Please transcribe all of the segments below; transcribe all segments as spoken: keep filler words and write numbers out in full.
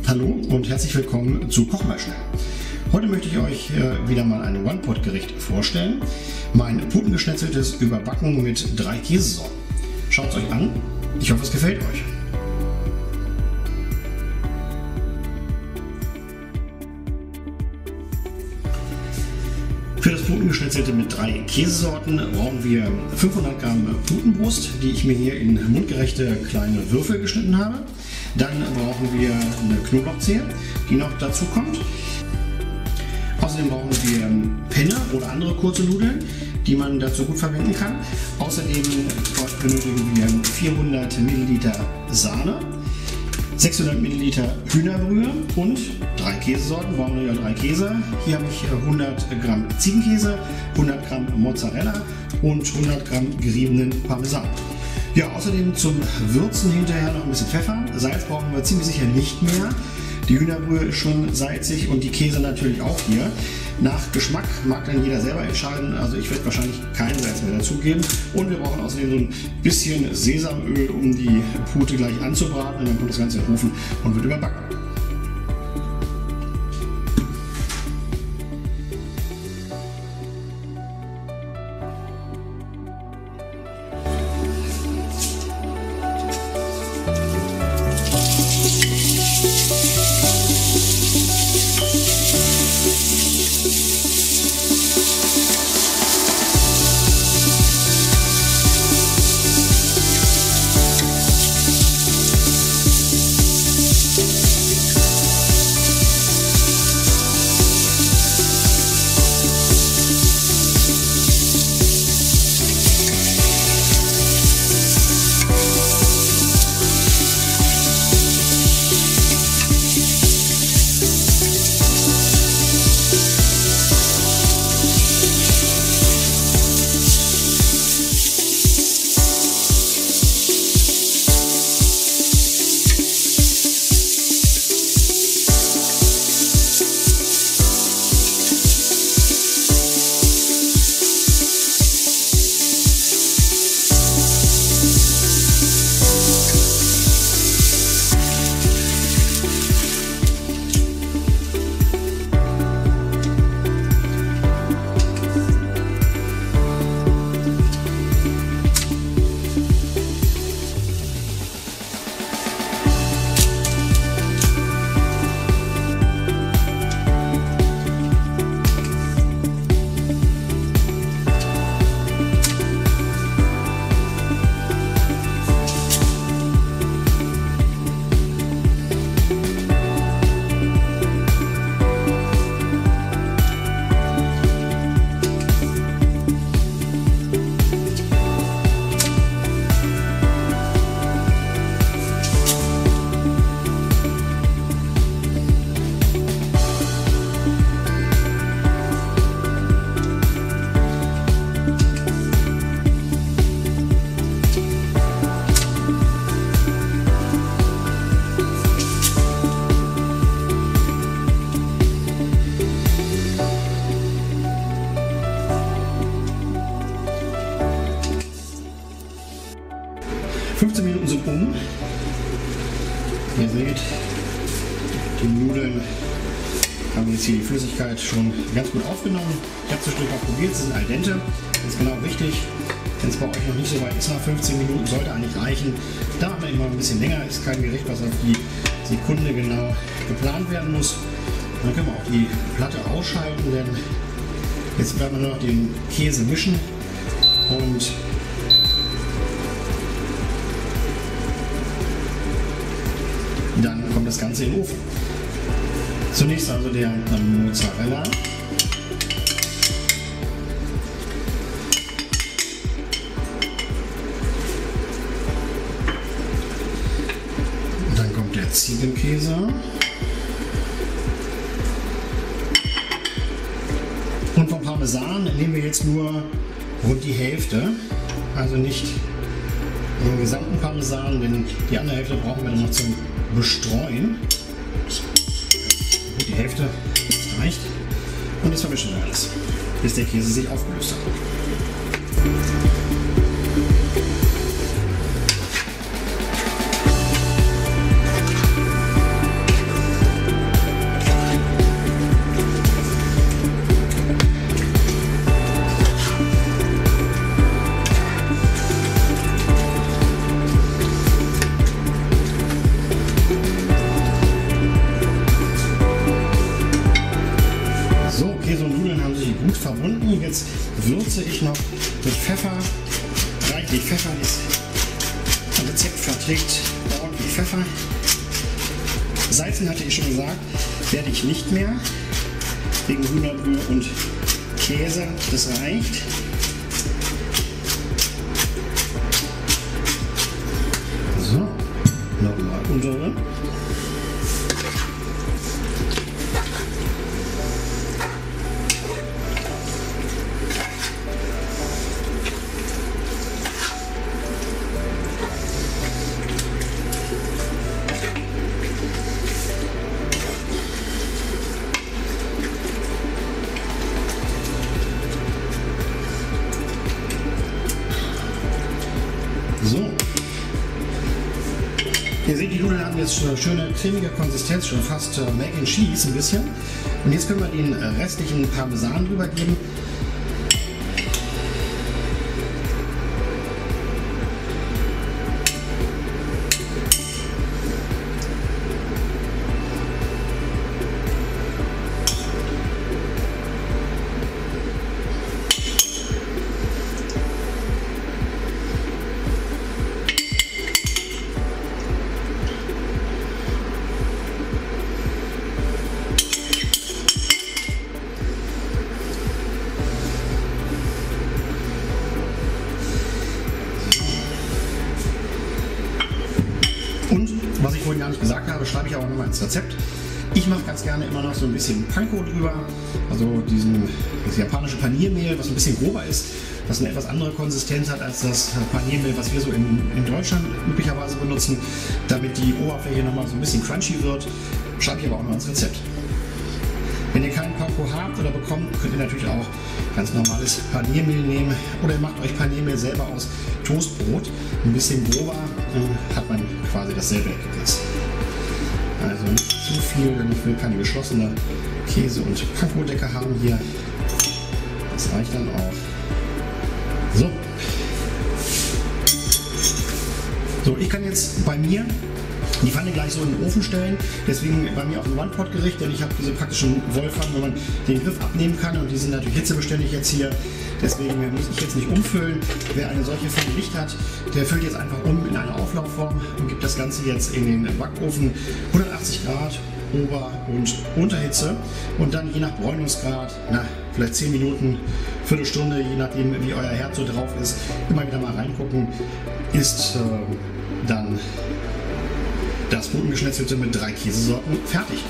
Hallo und herzlich willkommen zu Koch mal schnell. Heute möchte ich euch äh, wieder mal ein One-Pot-Gericht vorstellen. Mein putengeschnetzeltes Überbacken mit drei Käsesorten. Schaut es euch an, ich hoffe es gefällt euch. Für das Putengeschnetzelte mit drei Käsesorten brauchen wir fünfhundert Gramm Putenbrust, die ich mir hier in mundgerechte kleine Würfel geschnitten habe. Dann brauchen wir eine Knoblauchzehe, die noch dazu kommt. Außerdem brauchen wir Penne oder andere kurze Nudeln, die man dazu gut verwenden kann. Außerdem benötigen wir vierhundert Milliliter Sahne, sechshundert Milliliter Hühnerbrühe und drei Käsesorten, brauchen wir ja drei Käse. Hier habe ich hundert Gramm Ziegenkäse, hundert Gramm Mozzarella und hundert Gramm geriebenen Parmesan. Ja, außerdem zum Würzen hinterher noch ein bisschen Pfeffer. Salz brauchen wir ziemlich sicher nicht mehr. Die Hühnerbrühe ist schon salzig und die Käse natürlich auch hier. Nach Geschmack mag dann jeder selber entscheiden. Also ich werde wahrscheinlich kein Salz mehr dazugeben. Und wir brauchen außerdem so ein bisschen Sesamöl, um die Pute gleich anzubraten. Und dann kommt das Ganze in den Ofen und wird überbacken. fünfzehn Minuten sind um. Ihr seht, die Nudeln haben jetzt hier die Flüssigkeit schon ganz gut aufgenommen. Ich habe zwischendurch mal probiert, sie sind al dente. Das ist genau richtig. Wenn es bei euch noch nicht so weit ist, nach fünfzehn Minuten sollte eigentlich reichen. Da haben wir immer ein bisschen länger, ist kein Gericht, was auf die Sekunde genau geplant werden muss. Dann können wir auch die Platte ausschalten, denn jetzt werden wir nur noch den Käse mischen und dann kommt das Ganze in den Ofen. Zunächst also der Mozzarella. Dann kommt der Ziegenkäse. Und vom Parmesan nehmen wir jetzt nur rund die Hälfte. Also nicht den gesamten Parmesan, denn die andere Hälfte brauchen wir dann noch zum Bestreuen. Gut, die Hälfte reicht. Und das vermischen wir alles, bis der Käse sich aufgelöst hat. würze ich noch mit Pfeffer, reichlich Pfeffer. Das Rezept verträgt ordentlich Pfeffer. Salzen hatte ich schon gesagt, werde ich nicht mehr, wegen Hühnerbrühe und Käse, das reicht. So, nochmal umrühren. So, ihr seht, die Nudeln haben jetzt eine schöne cremige Konsistenz, schon fast äh, Mac and Cheese ein bisschen. Und jetzt können wir den restlichen Parmesan drüber geben. Und was ich vorhin gar nicht gesagt habe, schreibe ich aber nochmal ins Rezept. Ich mache ganz gerne immer noch so ein bisschen Panko drüber, also diesen, das japanische Paniermehl, was ein bisschen grober ist, was eine etwas andere Konsistenz hat als das Paniermehl, was wir so in, in Deutschland üblicherweise benutzen, damit die Oberfläche nochmal so ein bisschen crunchy wird. Schreibe ich aber auch noch ins Rezept. Wenn ihr keinen Panko habt oder bekommt, könnt ihr natürlich auch ganz normales Paniermehl nehmen oder ihr macht euch Paniermehl selber aus Toastbrot. Ein bisschen grober, äh, hat man quasi dasselbe Ergebnis. Also nicht zu viel, denn ich will keine geschlossene Käse- und Panko-Decke haben hier. Das reicht dann auch. So. So, ich kann jetzt bei mir die Pfanne gleich so in den Ofen stellen, deswegen bei mir auch ein One-Pot-Gericht, denn ich habe diese praktischen Wollpfannen, wo man den Griff abnehmen kann und die sind natürlich hitzebeständig jetzt hier, deswegen muss ich jetzt nicht umfüllen. Wer eine solche Pfanne nicht hat, der füllt jetzt einfach um in eine Auflaufform und gibt das Ganze jetzt in den Backofen, hundertachtzig Grad Ober- und Unterhitze und dann je nach Bräunungsgrad, na, vielleicht zehn Minuten, Viertelstunde, je nachdem wie euer Herd so drauf ist, immer wieder mal reingucken, ist äh, dann das Putengeschnetzelte mit drei Käsesorten fertig.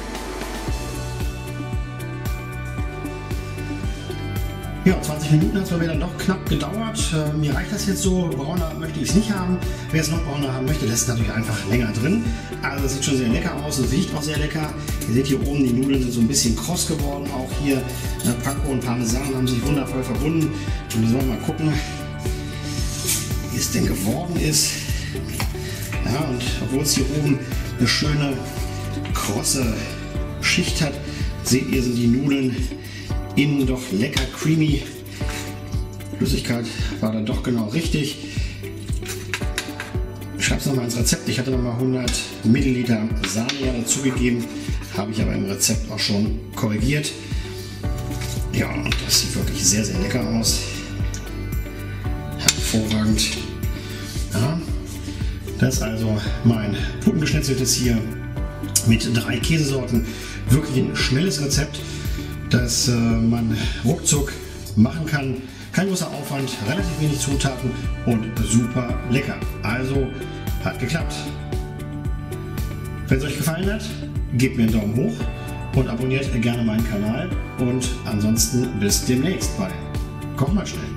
Ja, zwanzig Minuten hat es bei mir dann doch knapp gedauert. Äh, mir reicht das jetzt so. Brauner möchte ich es nicht haben. Wer es noch brauner haben möchte, lässt natürlich einfach länger drin. Also es sieht schon sehr lecker aus und riecht auch sehr lecker. Ihr seht hier oben, die Nudeln sind so ein bisschen kross geworden. Auch hier äh, Panko und Parmesan haben sich wundervoll verbunden. Und wir sollen mal gucken, wie es denn geworden ist. Ja, und obwohl es hier oben eine schöne krosse Schicht hat, seht ihr, sind die Nudeln innen doch lecker creamy. Flüssigkeit war dann doch genau richtig. Ich schreibe es nochmal ins Rezept. Ich hatte nochmal hundert Milliliter Sahne dazugegeben, habe ich aber im Rezept auch schon korrigiert. Ja, und das sieht wirklich sehr, sehr lecker aus. Hervorragend. Ja. Das ist also mein Putengeschnetzeltes hier mit drei Käsesorten. Wirklich ein schnelles Rezept, das äh, man ruckzuck machen kann. Kein großer Aufwand, relativ wenig Zutaten und super lecker. Also hat geklappt. Wenn es euch gefallen hat, gebt mir einen Daumen hoch und abonniert gerne meinen Kanal. Und ansonsten bis demnächst bei Koch mal schnell.